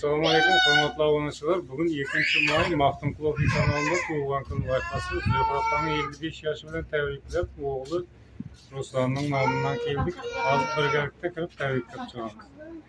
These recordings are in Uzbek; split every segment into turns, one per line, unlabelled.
Assalamualaikum hormatly obunachilar. Bugun 2-may Maqtumqulov kanalida tug'ilgan kun loyihasi Zuhratning 55 yoshi bilan tabriklab, o'g'li Ruslanning nomidan keldik. Hozir birgalikda kirib tabriklab chiqamiz.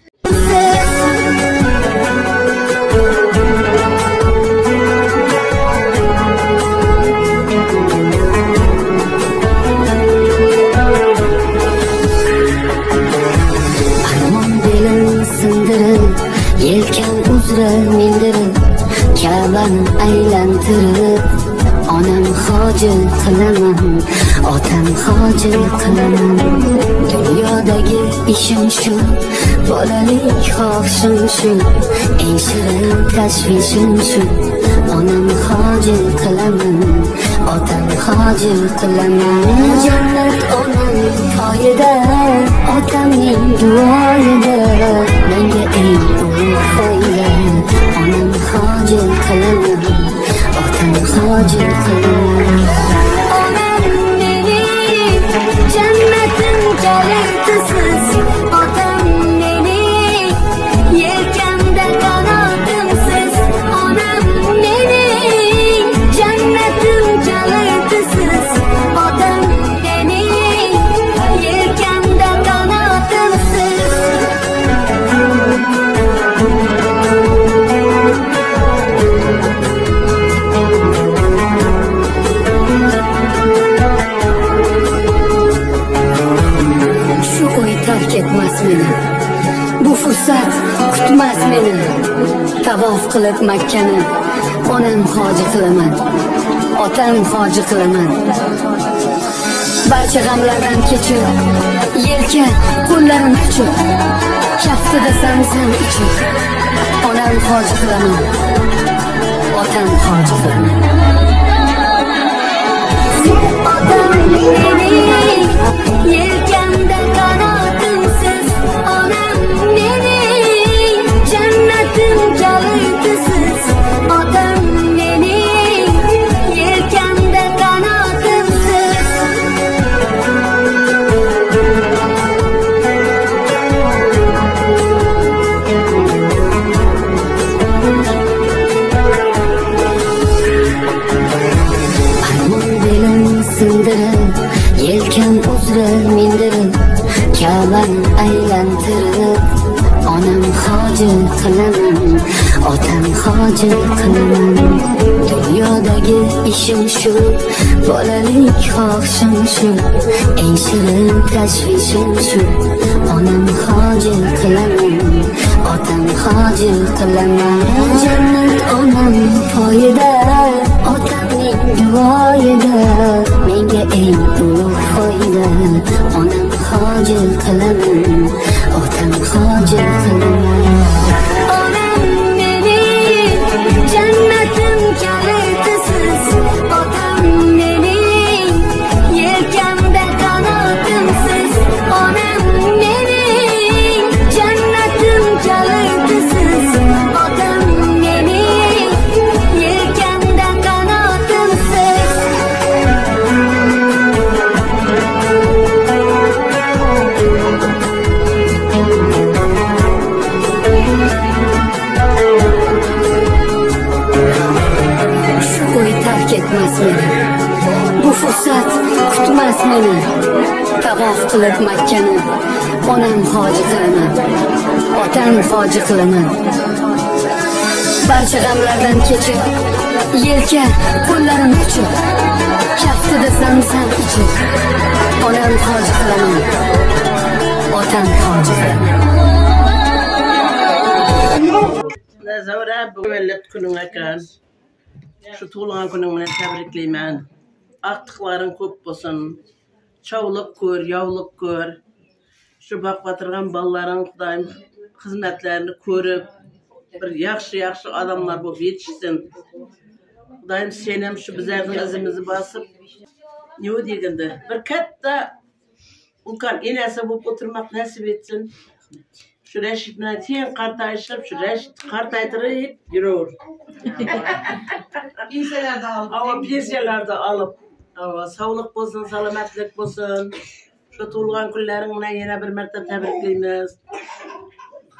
Yelkan uzra mindirib, Ka'bani aylantirib, onam hoji qilaman, otam hoji qilaman. Dunyodagi ishim shu, bolalik xohishim shu, eng shirin tashvishim shu. Onam hoji qilaman, otam hoji qilaman. Jannat onam poyida, otamning duoyida, menga eng foyda. Onam hoji qilaman, otam hoji qilaman. Onam mening jannatim kalitisiz, otam mening yelkamda qanotimsiz. Onam mening jannatim kalitisiz, otam mening yelkamda qanotimsiz. Terk etmez beni, bu fırsat kutmaz beni. Tavof qilib Makkani, onam hoji qilaman, otam hoji qilaman. Barcha g'amlardan kechib, yelka qo'llarim kuchib, kaftida zamzam ichib, onam hoji qilaman, otam hoji qilaman. Otam mening yelkamda qanotimsiz, onam mening jannatim kalitisiz. Otam mening yelkamda qanotimsiz. Armon belim sindirib, yelkam uzra mindirib, Ka'bani aylantirib, onam hoji qilaman, otam hoji qilaman. Dunyodagi ishim shu, bolalik xohishim shu, eng shirin tashvishim shu. Onam hoji qilaman, otam hoji qilaman. Jannat onam poyida, otamning duoyida, menga eng ulug' foyda. Onam hoji qilaman, otam hoji qilaman. Onam mening jannatim kalitisiz, otam mening yelkamda qanotimsiz. Onam mening jannatim kalitisiz, otam mening yelkamda qanotimsiz. Shu qo'y terk etmas meni, bu fursat kutmas meni. Tavof qilib Makkani, onam hoji qilaman, otam hoji qilaman. Barcha g'amlardan kechib, yelka qo'llarim kuchib, kaftida zamzam ichib, onam hoji qilaman, otam hoji qilaman.
Nazara bugünlet günün ekan. Şu tuğulgan gününle tebrikleymen. Aktıkların köp bolsun. Çavlık gör, yavlık gör. Şu bak batırgan balların Kudayım hizmetlerini körüp, bir yaxşı adamlar bu yetişsin. Kudayım senem şu bizlerden izimizi basıp, ne o degende? Bir katta ulkan enesi bulup oturmak nasip etsin. Şu Reşit bilen teyin kartayışıp, şu Reşit kartaytırıp yürür.
Pensiyalarda alıp.
Ama pensiyalarda alıp. Sağlık bolsun, salametlik bolsun. Şu tuğulgan günlerin yine bir mertebe tebrikleyimiz.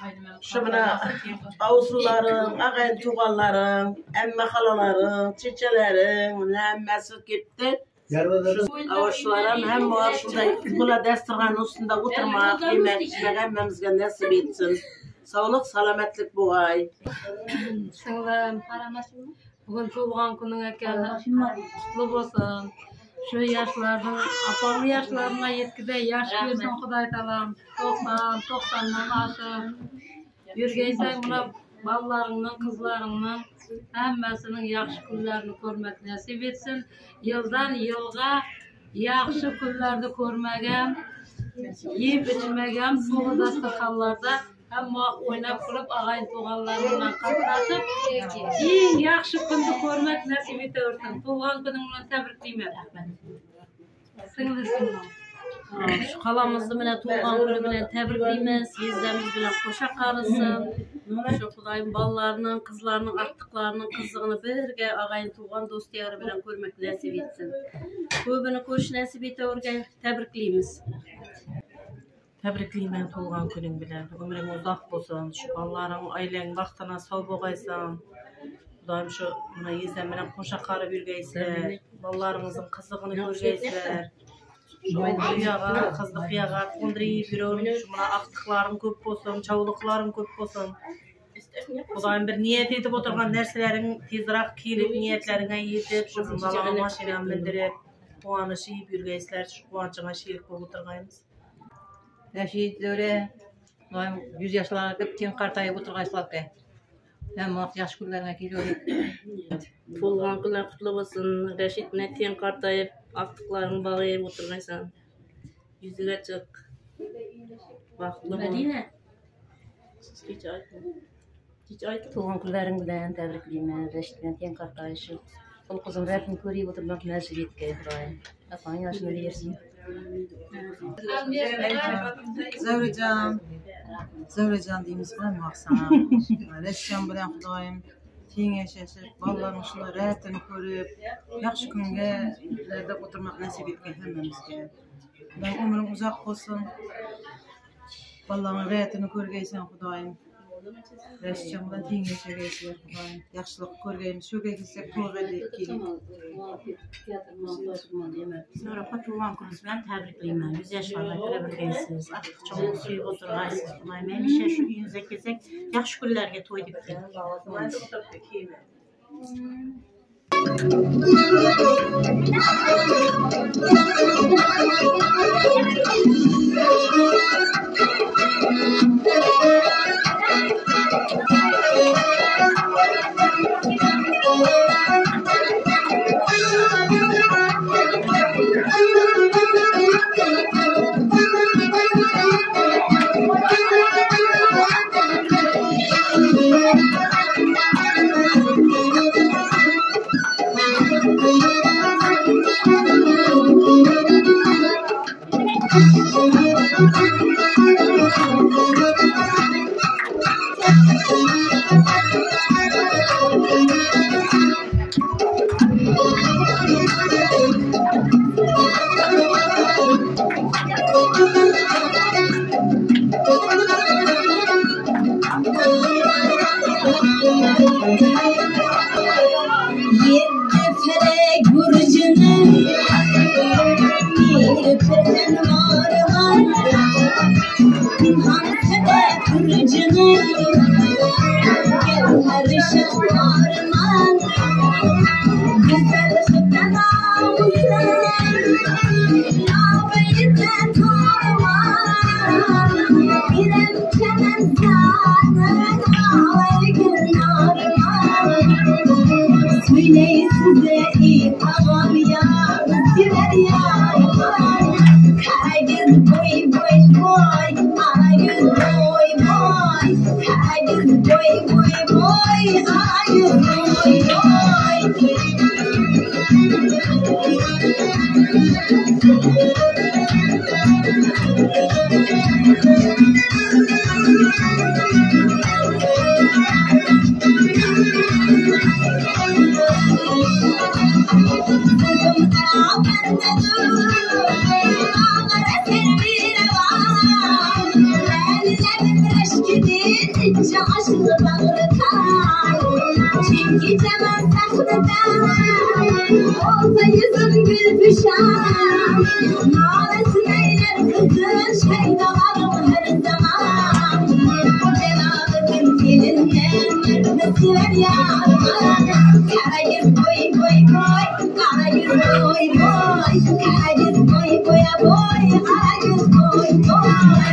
Şuna avsuların, ağayın tuğalların, emme halaların, çiçelerin, hemmesi gitti. Avuşlarım hem muaşında bula destirganın üstünde oturmak, yemek içmek hemmemizge nasip etsin. Sağlık, salametlik bu ay.
Singlim, bugün tuğulgan günün ekeni kutlu olsun. Şu yaşlardan, apamlı yaşlarına yetkide yaş versin Xuday talam. 90'dan aşık. Yürgeysen buna ballarından, kızlarından hemmesinin yaxşı günlerini görmek nasip etsin. Yıldan yılga yaxşı günlerde görmegem, yiyip içmegem, sulu dasturxanlarda hamma oynab qilib ağayın tuğanlarından qatnaşıp eng yaxşı günni görmek nasip etaversin. Tuğan günün bilan tabrikleyman. Singlisinglim. Şu kalamızdı bilen tuğan günü bilen tabrikleymiz. Yezdemiz bilen koşa qarısın. Şu Xudayın ballarının, kızlarının, arttıklarının kızlığını birge ağayın tuğan dostiyarı bilen görmek nasip etsin. Köbünü görüş nasip etavergen tabrikleymiz. Tabrikleymen tuğan günün bilen. Ömrün uzak bolsun. Şu balların, ailen vaxtına sağ boğaysan. Xudayım şu buna yezdem bilen koşa qarı birgeysler. Ballarınızın kızlığını görgeysler. Yağa, kızlık yağa, kondurayı bir şu buna aktıklarım köp bolsun, çavuluqlarım köp bolsun. Xudayım bir niyet edip oturgan derslerin tezrak kelip niyetlerine yetip, şu balama maşinam bindirip, kuanışı birgeysler, şu kuançıma şerik bolup oturgayımız.
Yaşayıtları, 100 yaşlarına kıp ten qartayıp oturgayslar ki. Hem vaqt yaş günlerine geliyor.
Tuğan günler kutlu olsun. Reşit bilen ten qartayıp aktıklarını bağlayıp oturgaysan. Yüzüge çık. Vaqtlı Medine. Hiç aytın.
Tuğan günlerin bilen tabrikleyman. Reşit bilen ten qartayışı. Ol kızım rəbin körüp oturmak nasip etke Xuday. Apan yaşını versin.
Zevrecan deyimiz var mı sana? Reşcan bilen Xudayım ten yaşaşıp, ballarının şuna rəhatini körüp, yaxşı günlerde oturmak nasip etken hemmemizge. Ben ömrüm uzak olsun. Ballarının rəhatini körgeysen Xudayım. Reşcan bilen ten yaşaşıp Xudayım. Yaxşılık körgeyimiz, şöyle gitsek tuğ edip gelip.
Sonra tuğan gününüz bilen tabrikleyman. 100 yaşlarına birgeysiniz. Artık çok suyup oturgaysınız. Xudayım hemişe şu uyunuza kesek yaxşı günlerge toy dip gelin.
Sıcca aşkı bağırtar Çünkü cevap saklıdan Olsa yüzün gül düşer Mağlasın eyler kızın Şeydalarım her zaman Belalı gün gelinden Nasıl yarman Kara yüz boy boy boy Kara yüz boy boy Kara yüz boy boy boy Kara yüz boy boy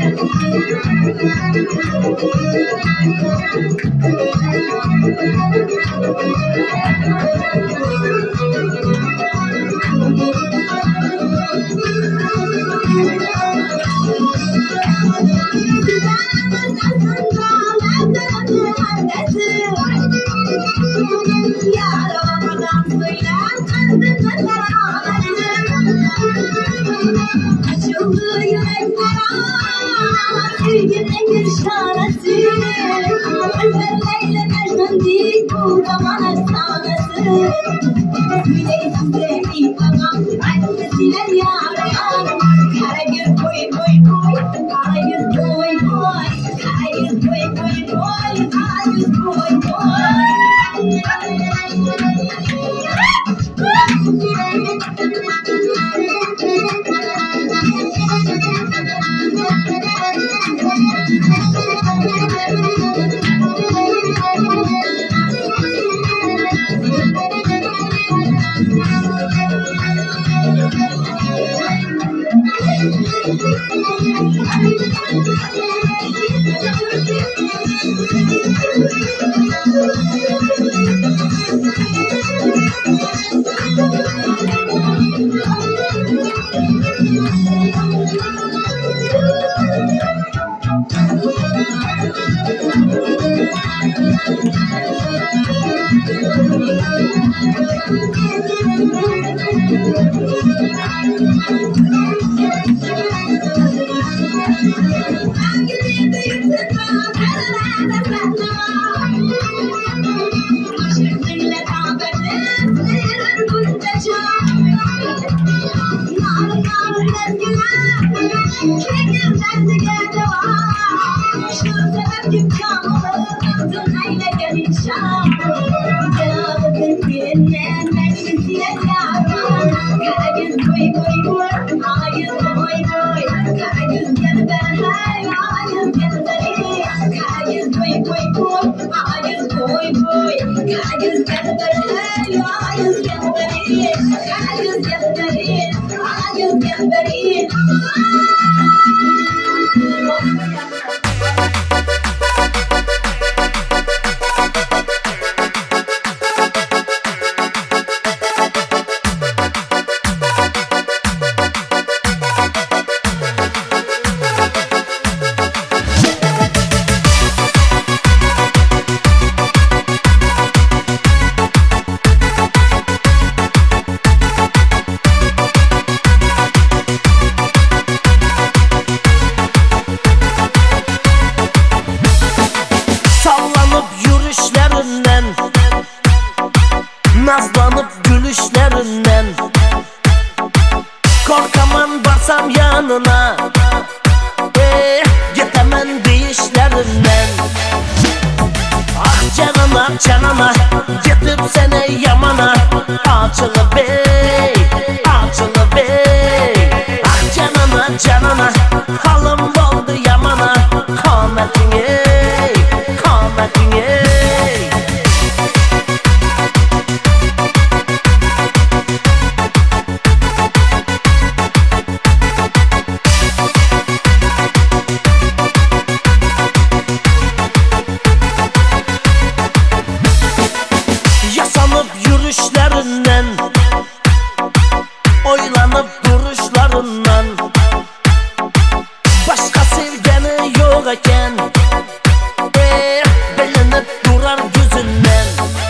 Açıldı yürekler Sevginin bir şanesi Özel Leyla Mecnun değil Bu zaman efsanesi Söyleyin size iyi tamam Annesiler yaran Kara yüz boy boy boy Kara yüz boy boy Kara yüz boy boy boy Kara yüz boy boy
Nazlanıp gülüşlerinden Korkaman barsam yanına Yetemen deyişlerinden Ah canana canana Getip seni yamana Açılı bey Açılı bey Ah canana canana Halım oldu yamana Kametin ey Kametin ey Yürüyüşlerinden Oylanıp duruşlarından Başka sevgeni yok eken Bilinip durar gözünden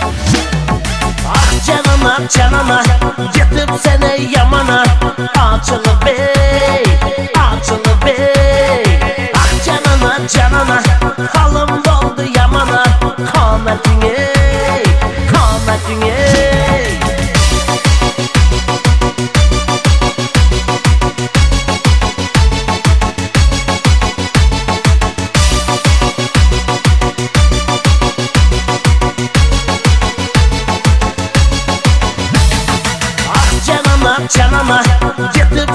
Ah canana canana Getip seni yamana Açılı bey Açılı bey Ah canana canana Halım oldu yamana Kametin ey Kametin ey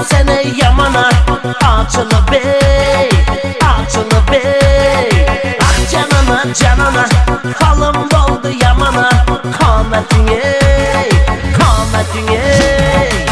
sene yamana açılıp ey, açılıp ey. Ah canana canana halım oldu yamana, kametin ey, kametin ey.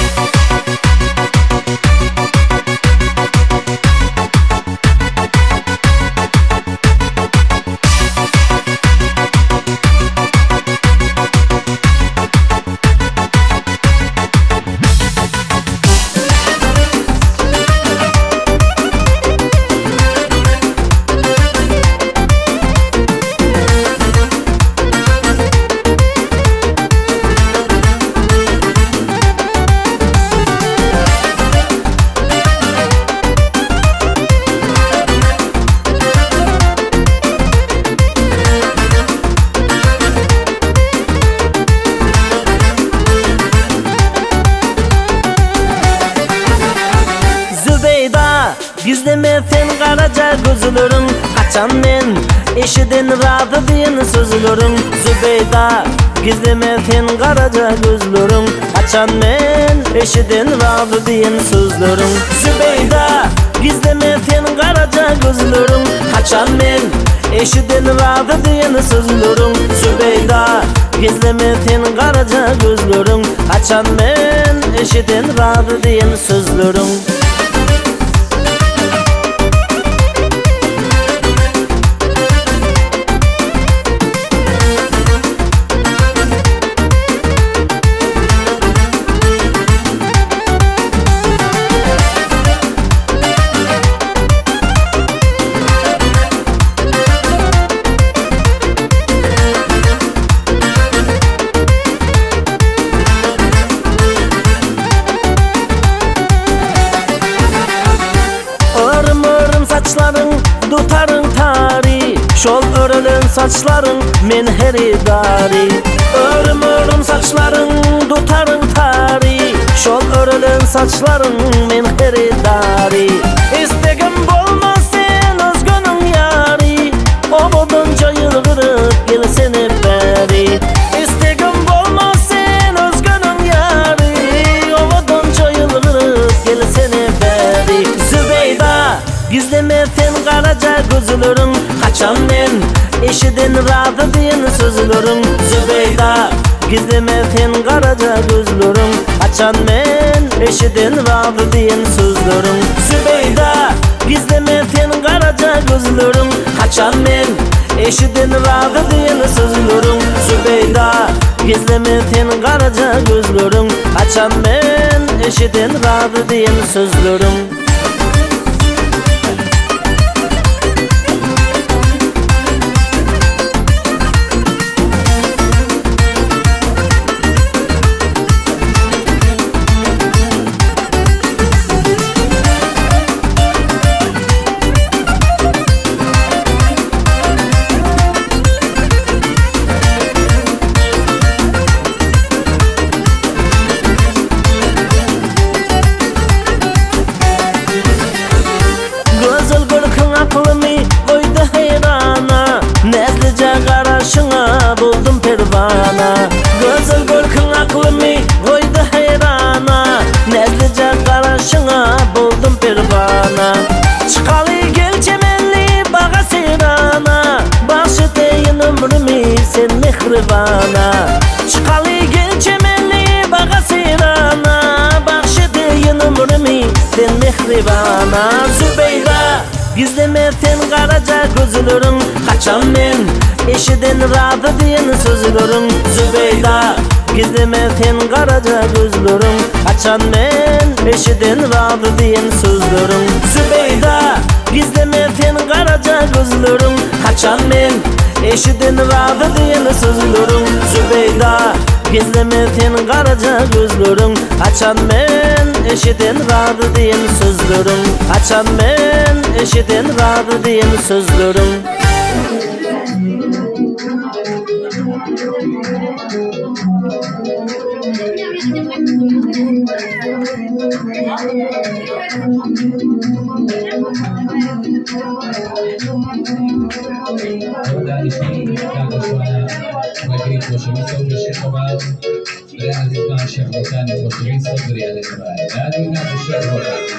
Gizleme sen karaca gözlerin, kaçan men eşiden razı diyen sözlerin. Zübeyda gizleme sen karaca gözlerin, kaçan men eşiden razı diyen sözlerin. Zübeyda gizleme sen karaca gözlerin, kaçan men eşiden razı diyen sözlerin. Zübeyda gizleme sen karaca gözlerin, kaçan men eşiden razı diyen sözlerin. Tutarın tari, şol örülün saçların men heridari. Örüm örüm saçların tutarın tari, şol örülün saçların men heridari. İstegim bolmaz sen özgünün yari, obodunca yılgırıp gelsene beri. İstegim bolmaz sen özgünün yari, obodunca yılgırıp gelsene beri. Zübeyda gizleme sen karaca gözlerin, kaçan men eşiden razı diyen sözlerin. Zübeyda gizleme sen karaca gözlerin, kaçan men eşiden razı diyen sözlerin. Zübeyda gizleme sen karaca gözlerin, kaçan men eşiden razı diyen sözlerin. Zübeyda gizleme sen karaca gözlerin, kaçan men eşiden razı diyen sözlerin. Buldum pervana, gözül görkün aklımı koydu heyrana. Nezlice karşına buldum pervana. Çıkalı gel çemenli bağa seyrana, başı deyin ömrümü sen mehribana. Çıkalı gel çemenli bağa seyrana, başı deyin ömrümü sen mehribana. Zübeyda gizleme sen karaca gözlerin, kaçan men eşiden razı diyen sözlerin. Zübeyda gizleme sen karaca gözlerin, kaçan men eşiden razı diyen sözlerin. Zübeyda gizleme sen karaca gözlerin, kaçan men eşiden razı diyen sözlerin. Zübeyda gizleme sen karaca gözlerin, kaçan men eşiden razı diyen sözlerin. Kaçan men eşiden razı diyen sözlerin.
Vai grito, chama seu Reality Banşer Botani Fotoğrafı Sabır Reality Banşer. Reality Banşer Botani.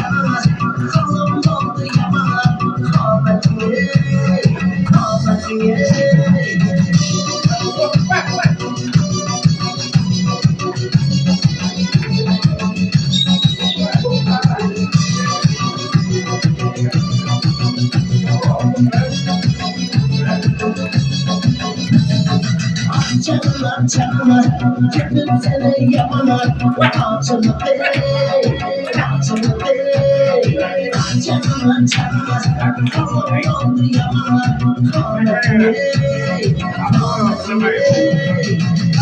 Canlar, gönül seni yamanlar, altını bey, altını bey. Canlar, kalım oldu yamanlar, altını bey, altını bey.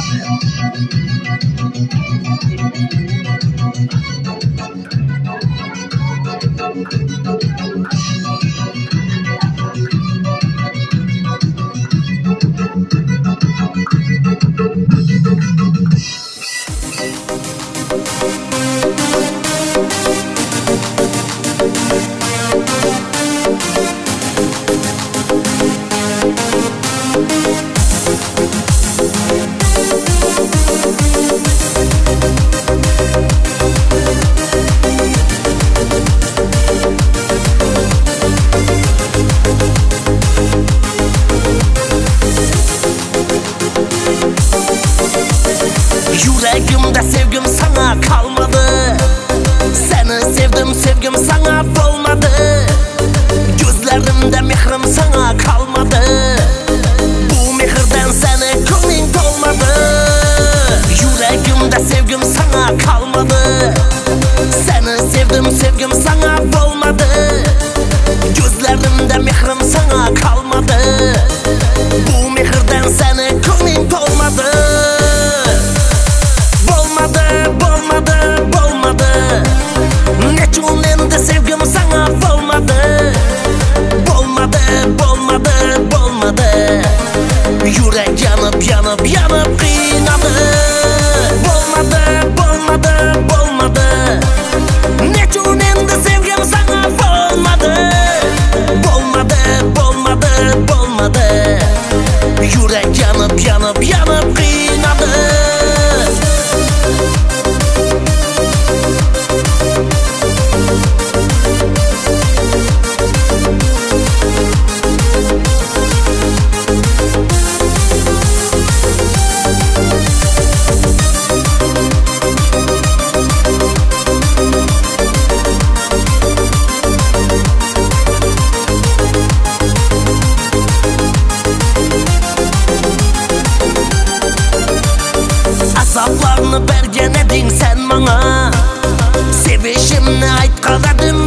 Yüreğimde sevgim sana kalmadı. Seni sevdim, sevgim sana dolmadı. Gözlerimde mihrim sana kalmadı. Bu mihirden seni ko'ngling dolmadı. Yüreğimde sevgim sana kalmadı. Seni sevdim, sevgim sana dolmadı. Gözlerimde mihrim sana kalmadı. Bu mihirden seni ko'ngling dolmadı. Nechun endi sevgim sana bo'lmadi. Bo'lmadi. Yürek yanıp qiynadi. Bo'lmadi. Nechun endi sevgim sana bo'lmadi. Yürek yanıp qiynadi. Azaplarını bergen edin sen bana. Sevişimni aytqaladım